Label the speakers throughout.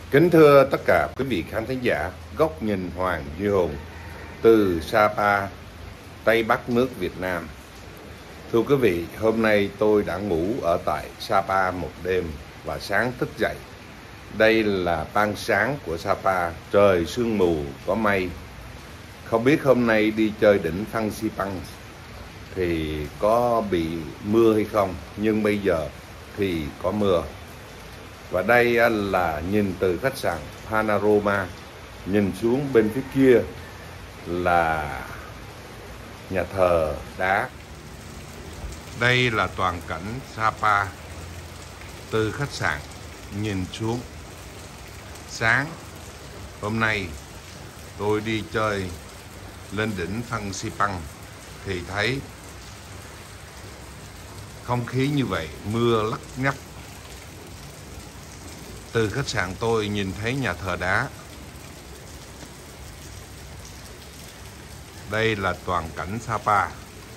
Speaker 1: Kính thưa tất cả quý vị khán thính giả, góc nhìn Hoàng Duy Hùng từ Sapa, Tây Bắc nước Việt Nam. Thưa quý vị, hôm nay tôi đã ngủ ở tại Sapa một đêm và sáng thức dậy. Đây là ban sáng của Sapa, trời sương mù có mây. Không biết hôm nay đi chơi đỉnh Phan Xipang thì có bị mưa hay không, nhưng bây giờ thì có mưa. Và đây là nhìn từ khách sạn Panorama, nhìn xuống bên phía kia là nhà thờ đá. Đây là toàn cảnh Sapa từ khách sạn nhìn xuống. Sáng hôm nay tôi đi chơi lên đỉnh Phan Xipang thì thấy không khí như vậy, mưa lất nhắc. Từ khách sạn tôi nhìn thấy nhà thờ đá. Đây là toàn cảnh Sapa.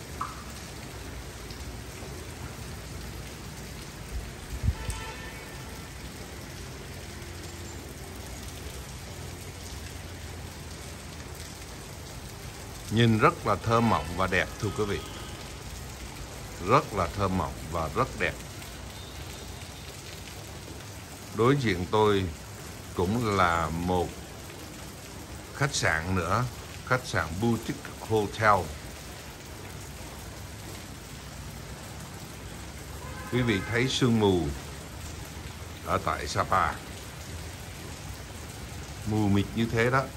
Speaker 1: Nhìn rất là thơ mộng và đẹp thưa quý vị. Rất là thơ mộng và rất đẹp. Đối diện tôi cũng là một khách sạn nữa, khách sạn Boutique Hotel. Quý vị thấy sương mù ở tại Sapa, mù mịt như thế đó.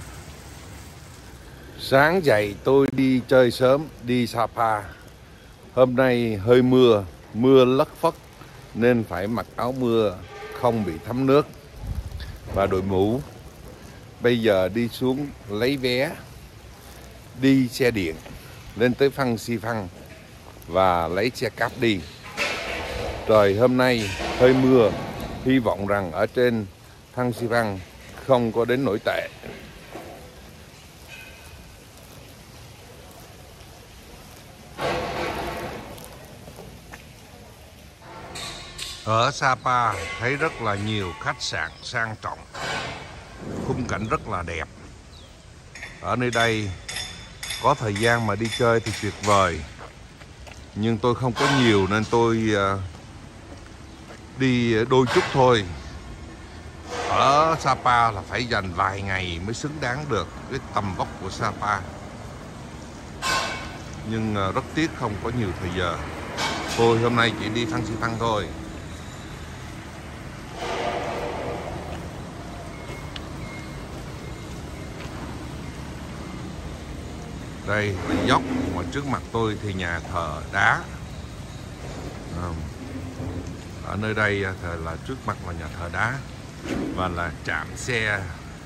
Speaker 1: Sáng dậy tôi đi chơi sớm, đi Sapa. Hôm nay hơi mưa, mưa lất phất nên phải mặc áo mưa không bị thấm nước và đội mũ. Bây giờ đi xuống lấy vé, đi xe điện lên tới Phan Xipang và lấy xe cáp đi. Trời hôm nay hơi mưa, hy vọng rằng ở trên Phan Xipang không có đến nổi tệ. Ở Sapa thấy rất là nhiều khách sạn sang trọng, khung cảnh rất là đẹp. Ở nơi đây có thời gian mà đi chơi thì tuyệt vời. Nhưng tôi không có nhiều nên tôi đi đôi chút thôi. Ở Sapa là phải dành vài ngày mới xứng đáng được cái tầm vóc của Sapa. Nhưng rất tiếc không có nhiều thời giờ. Tôi hôm nay chỉ đi Phan Xipang thôi. Đây là dốc mà trước mặt tôi thì nhà thờ đá. Ở nơi đây là trước mặt là nhà thờ đá và là trạm xe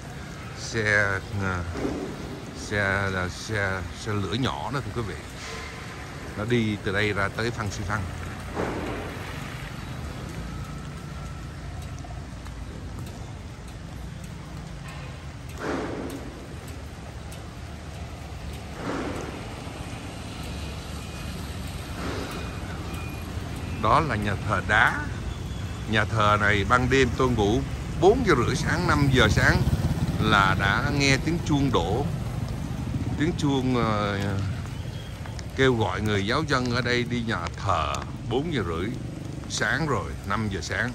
Speaker 1: lửa nhỏ đó thưa quý vị. Nó đi từ đây ra tới Phan Xipang. Đó là nhà thờ đá. Nhà thờ này ban đêm tôi ngủ 4 giờ rưỡi sáng, 5 giờ sáng là đã nghe tiếng chuông đổ. Tiếng chuông kêu gọi người giáo dân ở đây đi nhà thờ 4 giờ rưỡi sáng rồi, 5 giờ sáng.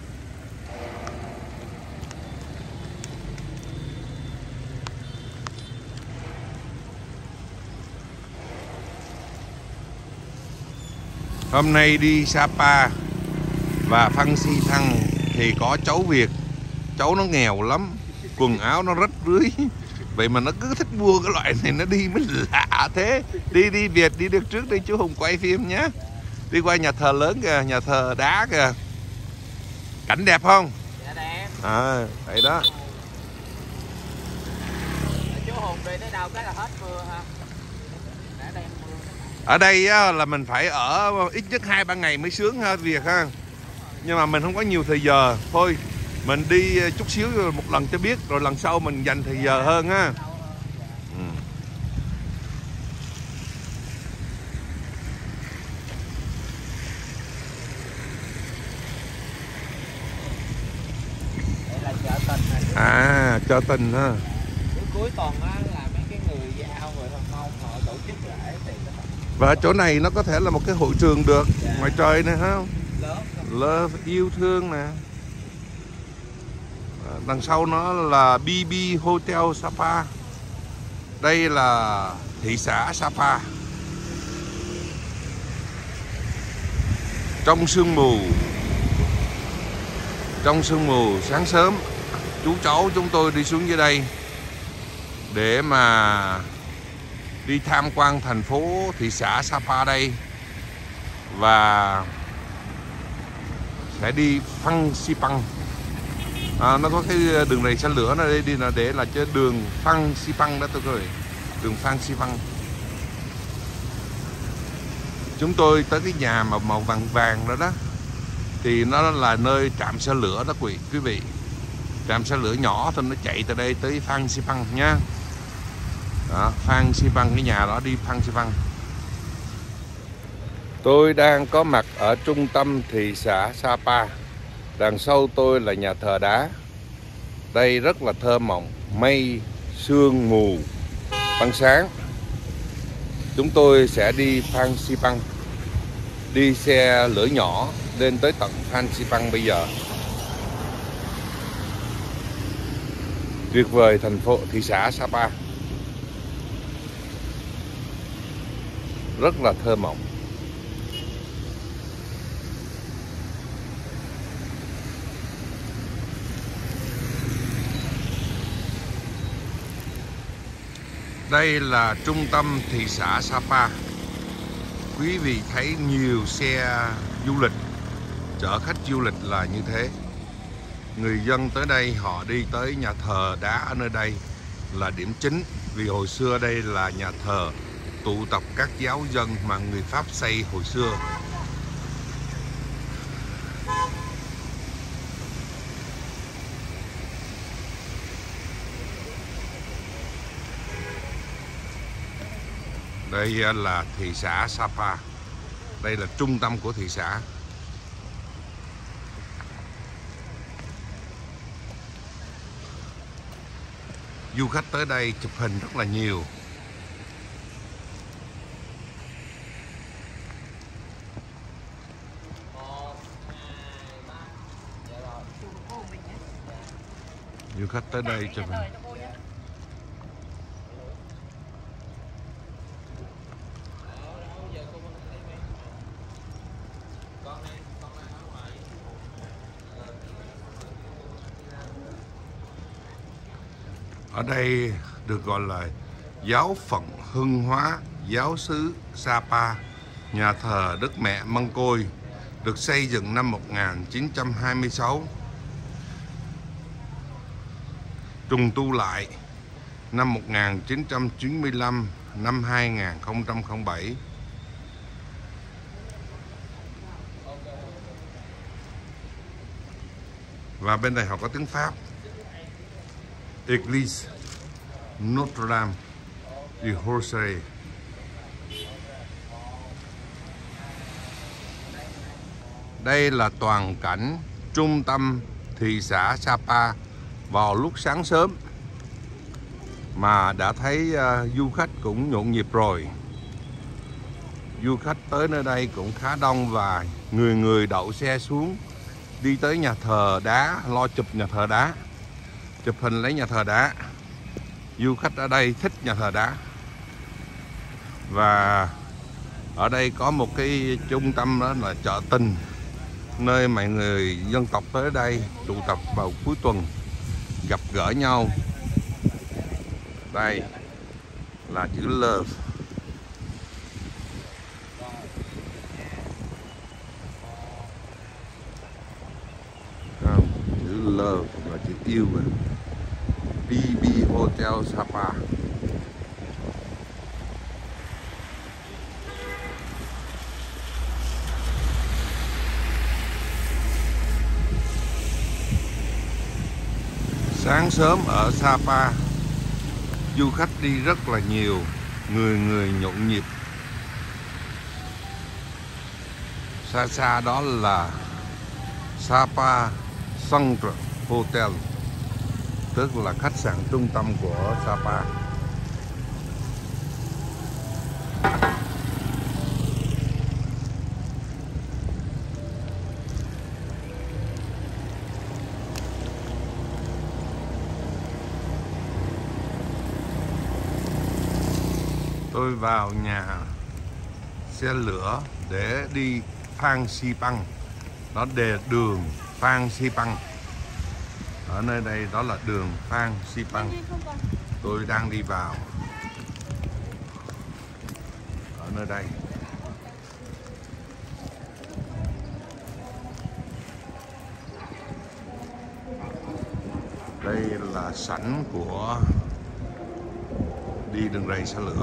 Speaker 1: Hôm nay đi Sapa và Phan Xipang thì có cháu Việt. Cháu nó nghèo lắm, quần áo nó rách rưới. Vậy mà nó cứ thích mua cái loại này, nó đi mới lạ thế. Đi Việt, đi được trước đi, chú Hùng quay phim nhé. Đi qua nhà thờ lớn kìa, nhà thờ đá kìa. Cảnh đẹp không?
Speaker 2: Dạ đẹp.
Speaker 1: Vậy đó.
Speaker 2: Chú Hùng đi tới đâu cái là hết mưa ha.
Speaker 1: Ở đây là mình phải ở ít nhất 2-3 ngày mới sướng ha Việt ha. Nhưng mà mình không có nhiều thời giờ. Thôi mình đi chút xíu rồi một lần cho biết, rồi lần sau mình dành thời giờ hơn ha.
Speaker 2: Đây là chợ
Speaker 1: À, chợ tình ha.
Speaker 2: Cuối tuần á là mấy cái người Dao, người Hồng Mông họ tổ chức lễ thì
Speaker 1: Và chỗ này nó có thể là một cái hội trường được.
Speaker 2: Dạ.
Speaker 1: Ngoài trời nè ha.
Speaker 2: lớn.
Speaker 1: Love, yêu thương nè. Đằng sau nó là BB Hotel Sapa. Đây là thị xã Sapa. Trong sương mù sáng sớm, chú cháu chúng tôi đi xuống dưới đây để mà đi tham quan thành phố thị xã Sapa đây, và sẽ đi Phan Xipang. Nó có cái đường này xanh lửa này đi là để là trên đường Phan Xipang đó tôi coi, đường Phan Xipang. Chúng tôi tới cái nhà màu vàng vàng đó đó thì nó là nơi trạm xe lửa đó quý vị. Trạm xe lửa nhỏ thôi, nó chạy từ đây tới Phan Xipang nha. Đó, Phan Xipang, cái nhà đó đi Phan Xipang. Tôi đang có mặt ở trung tâm thị xã Sapa. Đằng sau tôi là nhà thờ đá. Đây rất là thơ mộng, mây, sương mù, ban sáng. Chúng tôi sẽ đi Phan Xipang, đi xe lửa nhỏ lên tới tận Phan Xipang bây giờ. Tuyệt vời thành phố thị xã Sapa, rất là thơ mộng. Đây là trung tâm thị xã Sapa. Quý vị thấy nhiều xe du lịch, chở khách du lịch là như thế. Người dân tới đây họ đi tới nhà thờ đá ở nơi đây là điểm chính, vì hồi xưa đây là nhà thờ tụ tập các giáo dân mà người Pháp xây hồi xưa. Đây là thị xã Sapa. Đây là trung tâm của thị xã. Du khách tới đây chụp hình rất là nhiều. Du khách tới đây chụp hình. Ở đây được gọi là giáo phận Hưng Hóa, giáo xứ Sapa, nhà thờ Đức Mẹ Mân Côi, được xây dựng năm 1926, trùng tu lại năm 1995, năm 2007. Và bên này họ có tiếng Pháp. Église Notre Dame du Rosaire. Đây là toàn cảnh trung tâm thị xã Sapa vào lúc sáng sớm mà đã thấy du khách cũng nhộn nhịp rồi. Du khách tới nơi đây cũng khá đông và người người đậu xe xuống đi tới nhà thờ đá, lo chụp nhà thờ đá, chụp hình lấy nhà thờ đá. Du khách ở đây thích nhà thờ đá. Và ở đây có một cái trung tâm đó là chợ tình, nơi mọi người dân tộc tới đây tụ tập vào cuối tuần gặp gỡ nhau. Đây là chữ Love. Chữ Love là chữ yêu. BB Hotel Sapa. Sáng sớm ở Sapa, du khách đi rất là nhiều, người người nhộn nhịp. Xa xa đó là Sapa Central Hotel. tức là khách sạn trung tâm của Sapa. Tôi vào nhà xe lửa để đi Phan Xipang. Đó là đường Phan Xipang. Ở nơi đây đó là đường Phan Xipang. Tôi đang đi vào ở nơi đây. Đây là sảnh của đi đường ray xe lửa.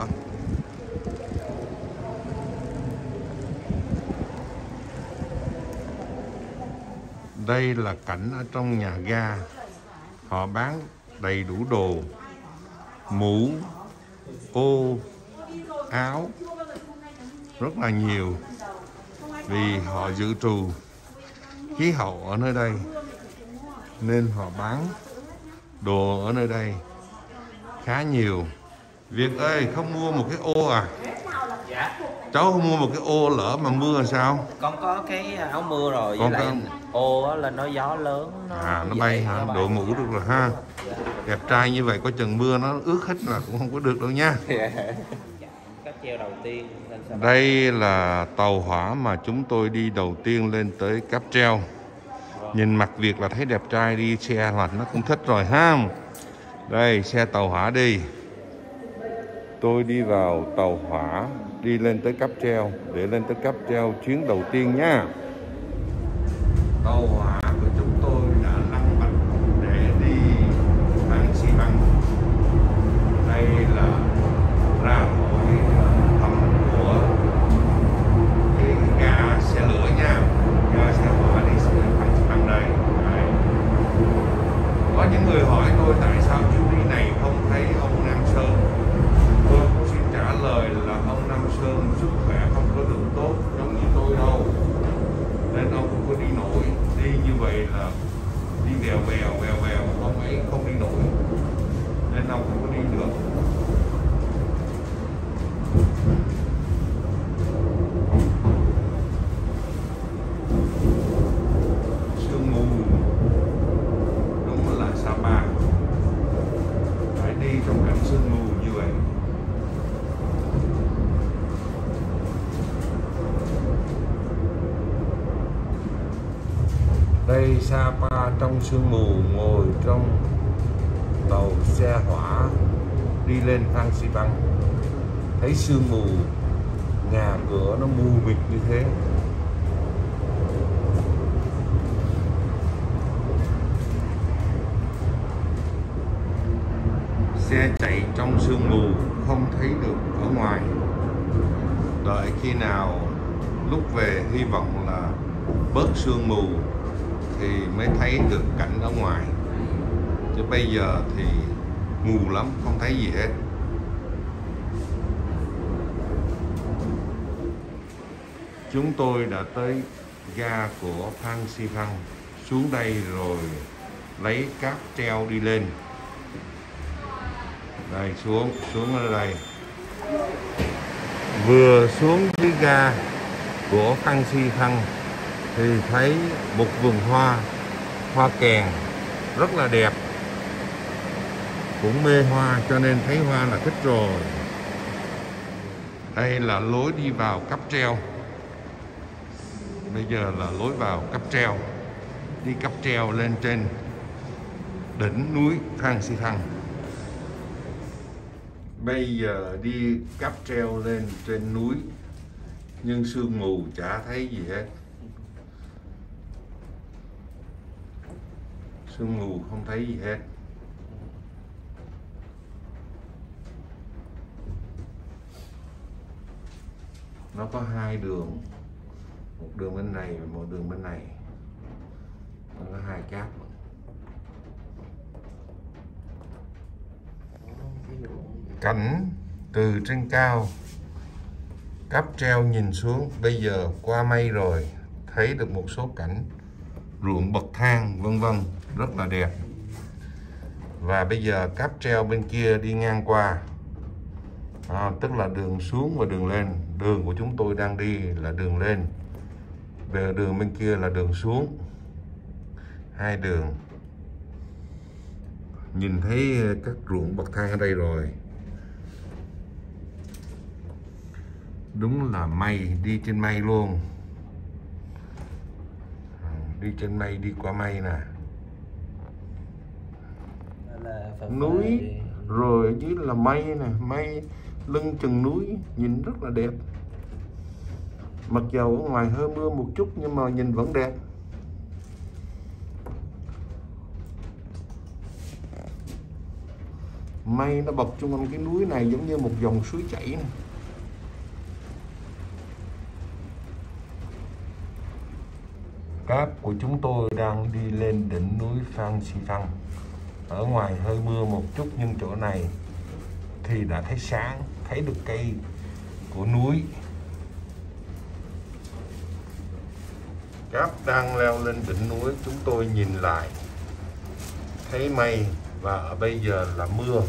Speaker 1: Đây là cảnh ở trong nhà ga. Họ bán đầy đủ đồ, mũ, ô, áo, rất là nhiều. Vì họ dự trù khí hậu ở nơi đây nên họ bán đồ ở nơi đây khá nhiều. Việt ơi, không mua một cái ô à?
Speaker 2: Dạ.
Speaker 1: Cháu không mua một cái ô, lỡ mà mưa sao?
Speaker 2: Con có cái áo mưa rồi,
Speaker 1: Con
Speaker 2: với lại
Speaker 1: có...
Speaker 2: ô lên nó gió lớn
Speaker 1: nó bay hả? Đội mũ được rồi ha.
Speaker 2: Dạ.
Speaker 1: Đẹp trai như vậy có chừng mưa nó ướt hết là cũng không có được đâu nha.
Speaker 2: Cáp treo đầu tiên lên Sapa.
Speaker 1: Đây là tàu hỏa mà chúng tôi đi đầu tiên lên tới cáp treo. Nhìn mặt Việt là thấy đẹp trai, đi xe hoặc nó cũng thích rồi ha. Đây, xe tàu hỏa đi. Tôi đi vào tàu hỏa đi lên tới cáp treo, để lên tới cáp treo chuyến đầu tiên nha. Tàu hỏa của chúng tôi đã lăn bánh để đi Phan Xipang. Đây là ra khỏi hầm của cái ga xe lửa nha, ga xe hỏa đi Phan Xipang đây. Có những người hỏi tôi tại sao chuyến đi này không thấy ông Nam Sơn. Tôi cũng xin trả lời là ông Nam Sơn sức khỏe không có được tốt giống như tôi đâu, nên ông không có đi nổi. Đi như vậy là đi vèo vèo, ông ấy không đi nổi nên ông không có đi được. Sương mù đúng là Sapa, phải đi trong cảnh sương mù như vậy. Đây Sapa trong sương mù, ngồi trong tàu xe hỏa đi lên Phan Xipang, thấy sương mù, nhà cửa nó mù mịt như thế. Xe chạy trong sương mù không thấy được ở ngoài. Đợi khi nào lúc về hy vọng là bớt sương mù thì mới thấy được cảnh ở ngoài. Chứ bây giờ thì mù lắm, không thấy gì hết. Chúng tôi đã tới ga của Phan Xipang, xuống đây rồi lấy cáp treo đi lên. Đây, xuống ở đây. Vừa xuống dưới ga của Phan Xipang thì thấy một vườn hoa kèn rất là đẹp. Cũng mê hoa cho nên thấy hoa là thích rồi. Đây là lối đi vào cáp treo. Bây giờ là lối vào cáp treo. Đi cáp treo lên trên đỉnh núi Phan Xipang. Bây giờ đi cáp treo lên trên núi nhưng sương mù chả thấy gì hết. Sương mù không thấy gì hết. Nó có hai đường, một đường bên này và một đường bên này. Nó có hai cáp. Cảnh từ trên cao, cáp treo nhìn xuống, bây giờ qua mây rồi, thấy được một số cảnh ruộng bậc thang vân vân, rất là đẹp. Và bây giờ cáp treo bên kia đi ngang qua, tức là đường xuống và đường lên. Đường của chúng tôi đang đi là đường lên, về đường bên kia là đường xuống, hai đường. Nhìn thấy các ruộng bậc thang ở đây rồi. Đúng là mây, đi trên mây luôn. Đi trên mây, đi qua mây nè. Núi, rồi ở dưới là mây nè, mây lưng chừng núi, nhìn rất là đẹp. Mặc dầu ở ngoài hơi mưa một chút nhưng mà nhìn vẫn đẹp. Mây nó bọc chung quanh cái núi này giống như một dòng suối chảy này. Cáp của chúng tôi đang đi lên đỉnh núi Phan Xipang. Ở ngoài hơi mưa một chút nhưng chỗ này thì đã thấy sáng, thấy được cây của núi. Cáp đang leo lên đỉnh núi, chúng tôi nhìn lại thấy mây và bây giờ là mưa.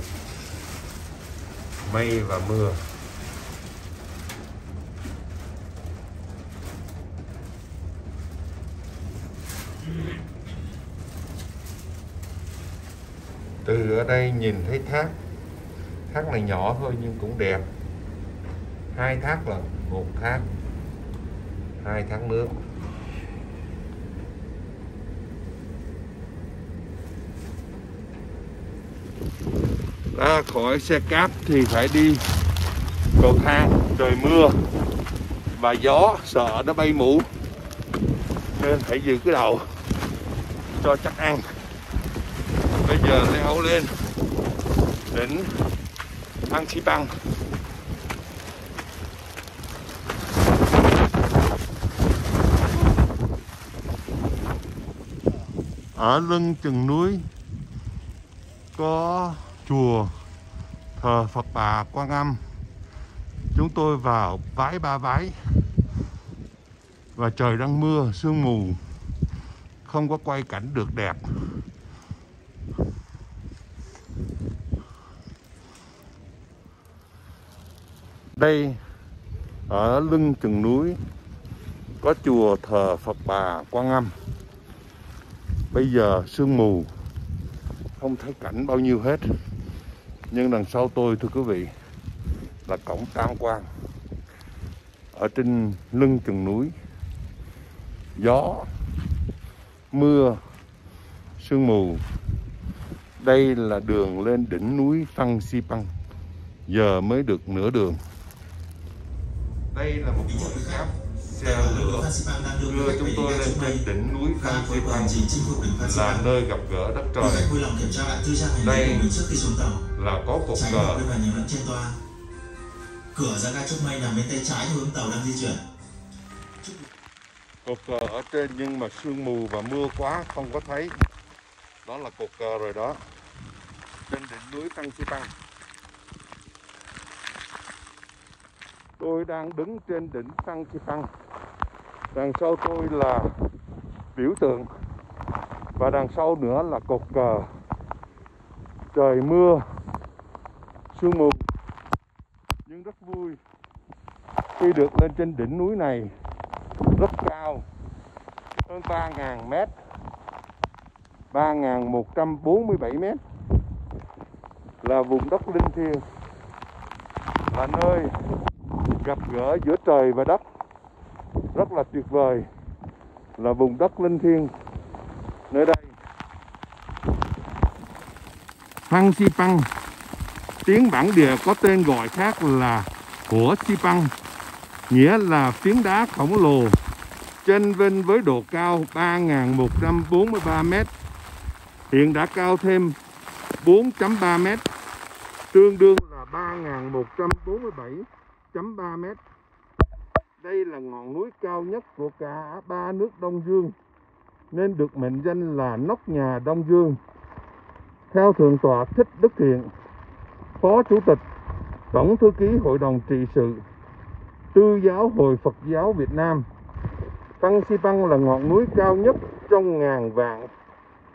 Speaker 1: Mây và mưa. Từ ở đây nhìn thấy thác. Thác này nhỏ thôi nhưng cũng đẹp. Hai thác là một thác, hai thác nước. Ra khỏi xe cáp thì phải đi cầu thang. Trời mưa và gió, sợ nó bay mũ nên phải giữ cái đầu cho chắc ăn. Bây giờ leo lên đỉnh Phan Xipang. Ở lưng chừng núi có chùa thờ Phật Bà Quan Âm. Chúng tôi vào vái ba vái và trời đang mưa, sương mù, không có quay cảnh được đẹp. Đây ở lưng chừng núi có chùa thờ Phật Bà Quan Âm. Bây giờ sương mù, không thấy cảnh bao nhiêu hết. Nhưng đằng sau tôi thưa quý vị là cổng Tam Quan. Ở trên lưng chừng núi, gió, mưa, sương mù. Đây là đường lên đỉnh núi Phan Xipang. Giờ mới được nửa đường. Đây là một đội cáp xe lửa đưa chúng tôi lên trên đỉnh núi Phan Xipang, là nơi gặp gỡ đất trời. Đây là có cột cờ.
Speaker 3: Cửa ra ga Trúc Mây nằm bên tay trái theo hướng tàu đang di chuyển.
Speaker 1: Cột cờ ở trên nhưng mà sương mù và mưa quá không có thấy. Đó là cột cờ rồi đó. Trên đỉnh núi Phan Xipang. Tôi đang đứng trên đỉnh Phan Xipang. Đằng sau tôi là biểu tượng và đằng sau nữa là cột cờ. Trời mưa, sương mù nhưng rất vui khi được lên trên đỉnh núi này, rất cao, hơn 3.000 mét, 3.147 mét, là vùng đất linh thiêng, là nơi gặp gỡ giữa trời và đất, rất là tuyệt vời, là vùng đất linh thiêng. Nơi đây Phan Xipang, tiếng bản địa có tên gọi khác là Hủa Xipang, nghĩa là phiến đá khổng lồ chênh vênh với độ cao 3.143 mét, hiện đã cao thêm 4.3 mét, tương đương là 3.147.3 mét. Đây là ngọn núi cao nhất của cả ba nước Đông Dương, nên được mệnh danh là nóc nhà Đông Dương. Theo Thượng tọa Thích Đức Thiện, Phó Chủ tịch Tổng Thư ký Hội đồng trị sự Tư giáo Hội Phật giáo Việt Nam, Phan Xipang là ngọn núi cao nhất trong ngàn vạn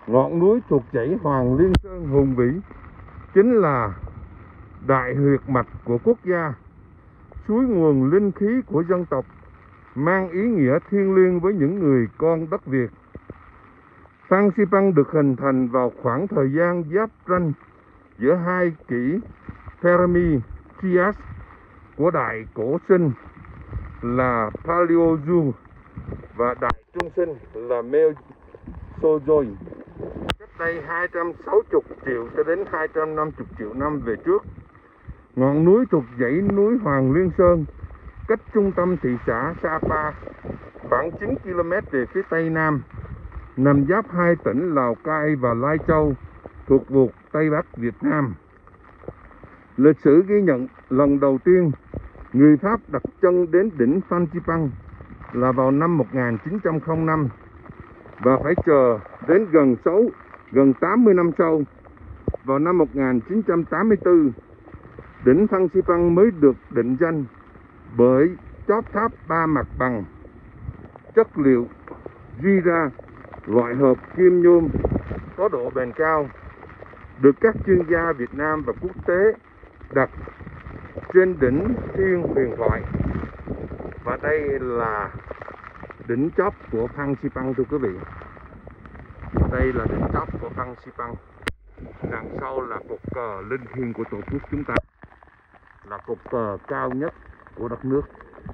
Speaker 1: Ngọn núi thuộc dãy Hoàng Liên Sơn hùng vĩ chính là đại huyệt mạch của quốc gia, suối nguồn linh khí của dân tộc, mang ý nghĩa thiêng liêng với những người con đất Việt. Phan Xipang được hình thành vào khoảng thời gian giáp ranh giữa hai kỷ Permi Trias của đại cổ sinh là Paleozoic và đại trung sinh là Mesozoic, cách đây 260 triệu cho đến 250 triệu năm về trước. Ngọn núi thuộc dãy núi Hoàng Liên Sơn, cách trung tâm thị xã Sapa khoảng 9 km về phía tây nam, nằm giáp hai tỉnh Lào Cai và Lai Châu thuộc vùng Tây Bắc Việt Nam. Lịch sử ghi nhận lần đầu tiên người Pháp đặt chân đến đỉnh Phan Xipang là vào năm 1905 và phải chờ đến gần 80 năm sau, vào năm 1984, đỉnh Phan Xipang mới được định danh bởi chóp tháp 3 mặt bằng chất liệu Gira loại hợp kim nhôm có độ bền cao, được các chuyên gia Việt Nam và quốc tế đặt trên đỉnh Thiên huyền thoại. Và đây là đỉnh chóp của Phan Xipang thưa quý vị. Đây là đỉnh chóp của Phan Xipang. Đằng sau là cột cờ linh thiêng của Tổ quốc chúng ta, là cột cờ cao nhất của đất nước.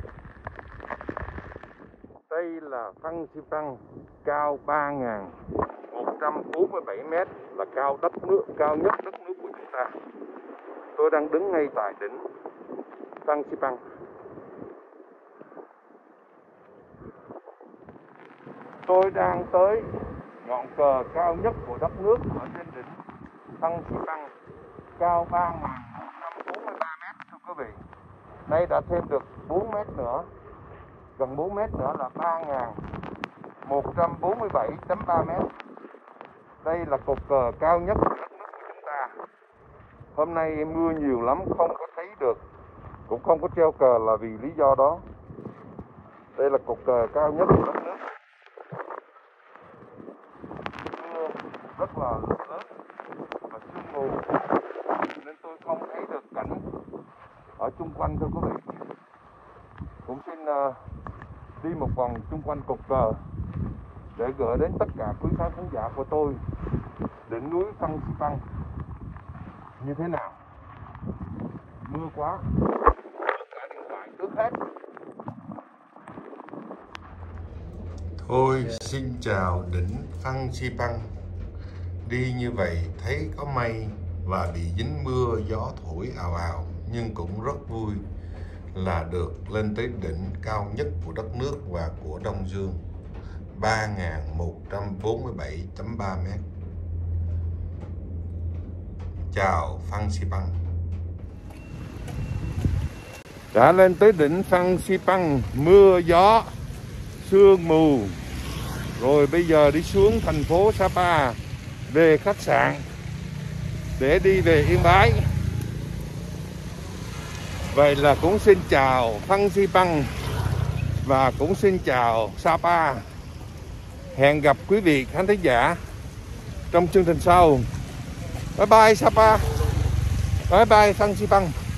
Speaker 1: Đây là Phan Xipang, cao 3.147 m, là cao nhất đất nước của chúng ta. Tôi đang đứng ngay tại đỉnh Phan Xipang. Tôi đang tới ngọn cờ cao nhất của đất nước ở trên đỉnh Phan Xipang, cao 3.143 m thưa quý vị. Nay đã thêm được 4 m nữa, gần 4 m nữa là 3.147.3 m. Đây là cột cờ cao nhất của đất nước của chúng ta. Hôm nay mưa nhiều lắm, không có thấy được, cũng không có treo cờ là vì lý do đó. Đây là cột cờ cao nhất của đất nước. Mưa rất là lớn và sương mù nên tôi không thấy được cảnh ở chung quanh thưa quý vị. Cũng xin đi một vòng chung quanh cột cờ để gửi đến tất cả quý khán giả của tôi đỉnh núi Phan Xipang như thế nào. Mưa quá, cả điện thoại ướt hết. Thôi xin chào đỉnh Phan Xipang. Đi như vậy thấy có mây và bị dính mưa gió thổi ào ào, nhưng cũng rất vui là được lên tới đỉnh cao nhất của đất nước và của Đông Dương, 3.147.3 m. Chào Phan Xipang. Đã lên tới đỉnh Phan Xipang, mưa gió sương mù, rồi bây giờ đi xuống thành phố Sapa về khách sạn để đi về Yên Bái. Vậy là cũng xin chào Phan Xipang và cũng xin chào Sapa. Hẹn gặp quý vị khán thính giả trong chương trình sau. Bye bye Sapa, bye bye Phan Xipang.